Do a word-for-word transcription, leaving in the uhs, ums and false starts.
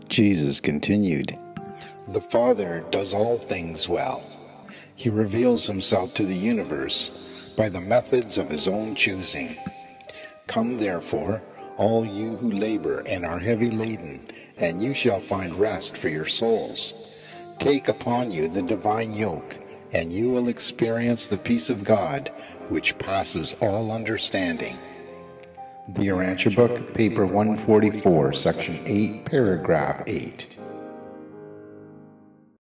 Jesus continued, "The Father does all things well. He reveals himself to the universe by the methods of his own choosing. Come therefore, all you who labor and are heavy laden, and you shall find rest for your souls. Take upon you the divine yoke, and you will experience the peace of God, which passes all understanding." The URANTIA book, paper one forty-four, section eight, paragraph eight.